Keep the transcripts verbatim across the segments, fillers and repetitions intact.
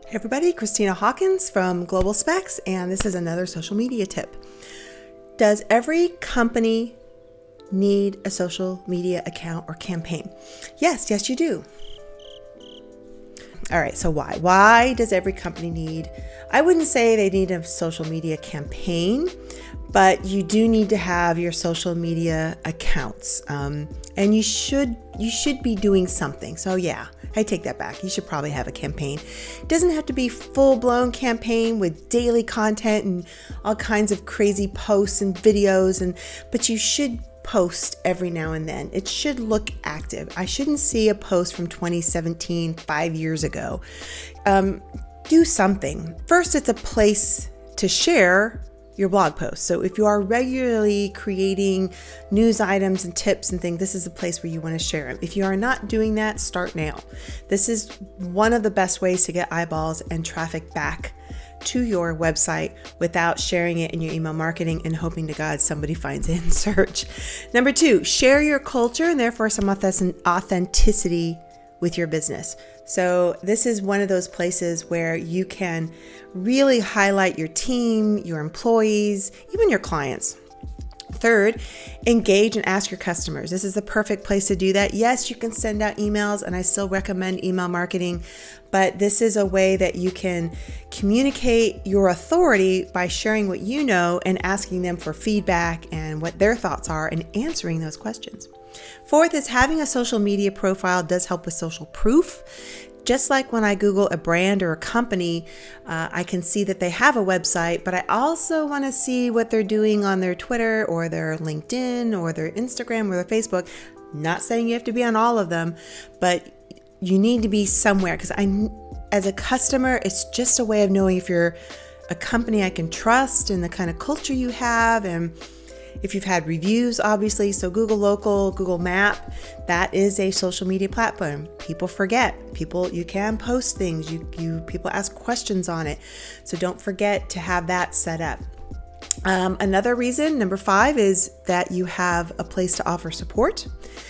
Hey everybody, Christina Hawkins from Global Specs, and this is another social media tip. Does every company need a social media account or campaign? Yes, yes you do. All right, so why? Why does every company need, I wouldn't say they need a social media campaign, but you do need to have your social media accounts. Um, and you should you should be doing something. So yeah, I take that back. You should probably have a campaign. It doesn't have to be full-blown campaign with daily content and all kinds of crazy posts and videos, and but you should post every now and then. It should look active. I shouldn't see a post from twenty seventeen, five years ago. Um, do something. First, it's a place to share your blog posts. So if you are regularly creating news items and tips and things, this is a place where you want to share them. If you are not doing that, start now. This is one of the best ways to get eyeballs and traffic back to your website without sharing it in your email marketing and hoping to God somebody finds it in search. Number two, share your culture and therefore some authenticity with your business. So this is one of those places where you can really highlight your team, your employees, even your clients. Third, engage and ask your customers. This is the perfect place to do that. Yes, you can send out emails, and I still recommend email marketing, but this is a way that you can communicate your authority by sharing what you know and asking them for feedback and what their thoughts are and answering those questions. Fourth is having a social media profile does help with social proof. Just like when I Google a brand or a company, uh, I can see that they have a website, but I also want to see what they're doing on their Twitter or their LinkedIn or their Instagram or their Facebook. Not saying you have to be on all of them, but you need to be somewhere, because I, as a customer, it's just a way of knowing if you're a company I can trust and the kind of culture you have, and if you've had reviews, obviously. So Google Local, Google Map, that is a social media platform. People forget. People, you can post things. You, you people ask questions on it. So don't forget to have that set up. Um, another reason, number five, is that you have a place to offer support.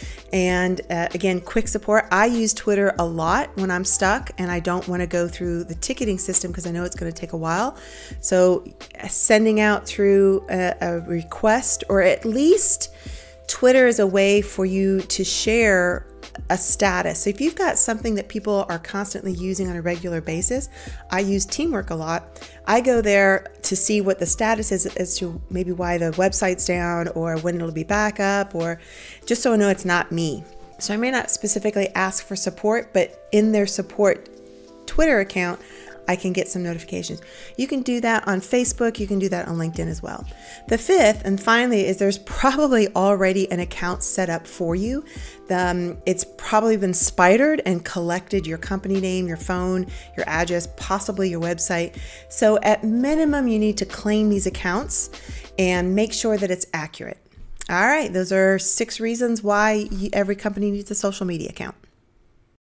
And uh, again, quick support. I use Twitter a lot when I'm stuck and I don't want to go through the ticketing system because I know it's going to take a while. So sending out through a, a request, or at least Twitter is a way for you to share a status. So if you've got something that people are constantly using on a regular basis, I use Teamwork a lot. I go there to see what the status is as to maybe why the website's down or when it'll be back up, or just so I know it's not me. So I may not specifically ask for support, but in their support Twitter account, I can get some notifications. You can do that on Facebook. You can do that on LinkedIn as well. The fifth and finally is there's probably already an account set up for you. Um, it's probably been spidered and collected your company name, your phone, your address, possibly your website. So at minimum, you need to claim these accounts and make sure that it's accurate. All right, those are six reasons why every company needs a social media account.